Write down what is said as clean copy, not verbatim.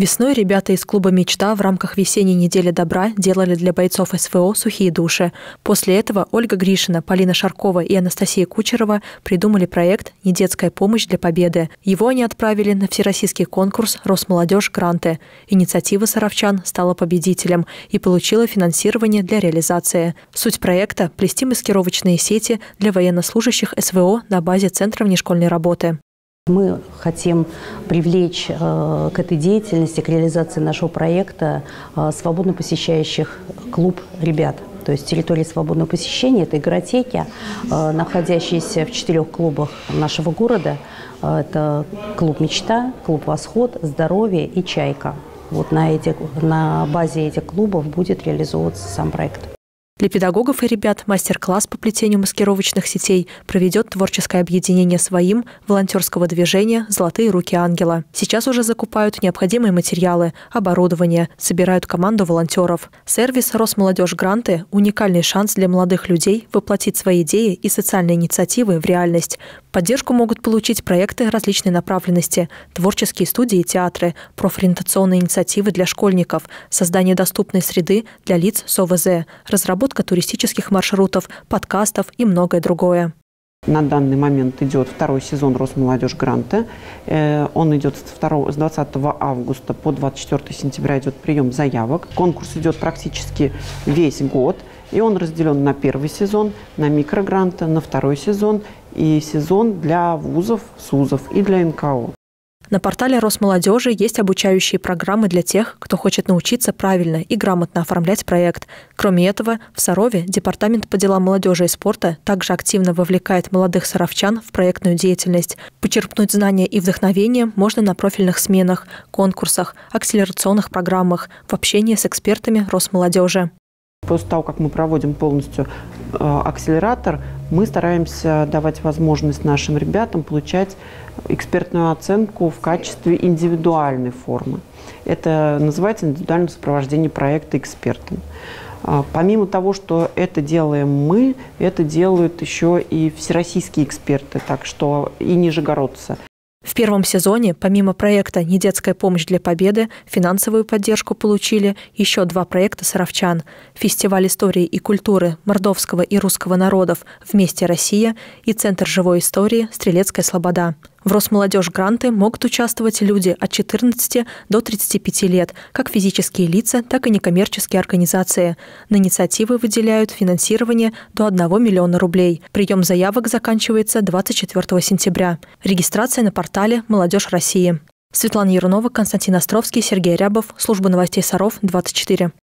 Весной ребята из клуба «Мечта» в рамках весенней недели добра делали для бойцов СВО сухие души. После этого Ольга Гришина, Полина Шаркова и Анастасия Кучерова придумали проект «Недетская помощь для победы». Его они отправили на всероссийский конкурс «Росмолодежь. Гранты». Инициатива саровчан стала победителем и получила финансирование для реализации. Суть проекта – плести маскировочные сети для военнослужащих СВО на базе Центра внешкольной работы. Мы хотим привлечь к этой деятельности, к реализации нашего проекта свободно посещающих клуб ребят. То есть территория свободного посещения – это игротеки, находящиеся в 4 клубах нашего города. Это клуб «Мечта», клуб «Восход», «Здоровье» и «Чайка». Вот на базе этих клубов будет реализовываться сам проект. Для педагогов и ребят мастер-класс по плетению маскировочных сетей проведет творческое объединение «Своим» волонтерского движения «Золотые руки ангела». Сейчас уже закупают необходимые материалы, оборудование, собирают команду волонтеров. Сервис «Росмолодежь. Гранты» – уникальный шанс для молодых людей воплотить свои идеи и социальные инициативы в реальность. Поддержку могут получить проекты различной направленности, творческие студии и театры, профориентационные инициативы для школьников, создание доступной среды для лиц с ОВЗ, разработка туристических маршрутов, подкастов и многое другое. На данный момент идет второй сезон «Росмолодежь. Гранты». Он идет с 20 августа по 24 сентября идет прием заявок. Конкурс идет практически весь год. И он разделен на первый сезон, на микрогранты, на второй сезон и сезон для вузов, СУЗов и для НКО. На портале Росмолодежи есть обучающие программы для тех, кто хочет научиться правильно и грамотно оформлять проект. Кроме этого, в Сарове Департамент по делам молодежи и спорта также активно вовлекает молодых саровчан в проектную деятельность. Почерпнуть знания и вдохновение можно на профильных сменах, конкурсах, акселерационных программах, в общении с экспертами Росмолодежи. После того, как мы проводим полностью акселератор, мы стараемся давать возможность нашим ребятам получать экспертную оценку в качестве индивидуальной формы. Это называется индивидуальное сопровождение проекта экспертом. Помимо того, что это делаем мы, это делают еще и всероссийские эксперты, так что и нижегородцы. В первом сезоне, помимо проекта «Недетская помощь для победы», финансовую поддержку получили еще 2 проекта саровчан – фестиваль истории и культуры мордовского и русского народов «Вместе Россия» и Центр живой истории «Стрелецкая слобода». В «Росмолодежь. Гранты» могут участвовать люди от 14 до 35 лет, как физические лица, так и некоммерческие организации. На инициативы выделяют финансирование до 1 миллиона рублей. Прием заявок заканчивается 24 сентября. Регистрация на портале «Молодежь России». Светлана Ярунова, Константин Островский, Сергей Рябов. Служба новостей Саров, 24.